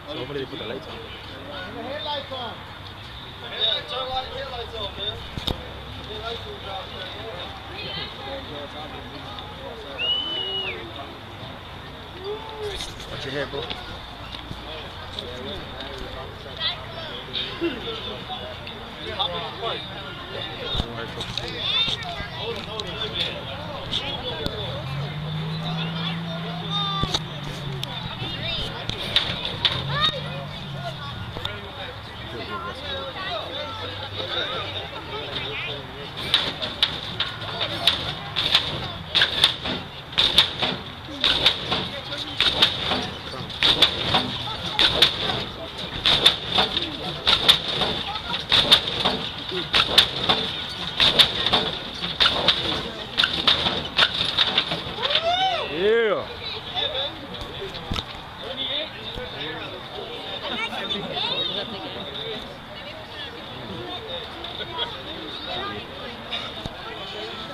So hopefully they put the lights on. The headlights on. Yeah, turn the headlights on, man. Headlights will drop there. Watch your head, bro. Hop in the front. Yeah.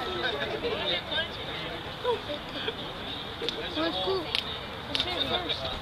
Well, it's cool.